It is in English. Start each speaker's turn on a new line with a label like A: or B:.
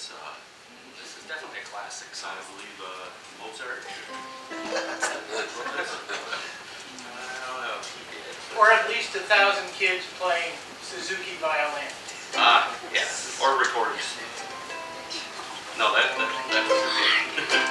A: This is definitely a classic
B: I
A: song.
B: believe Mozart.
A: I don't know if he did.
C: Or at least 1,000 kids playing Suzuki violin.
A: Yeah.
B: Or recordings. No, that was a